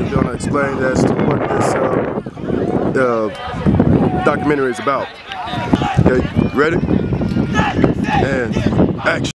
I'm going to explain as to what this documentary is about. Okay, ready? And action.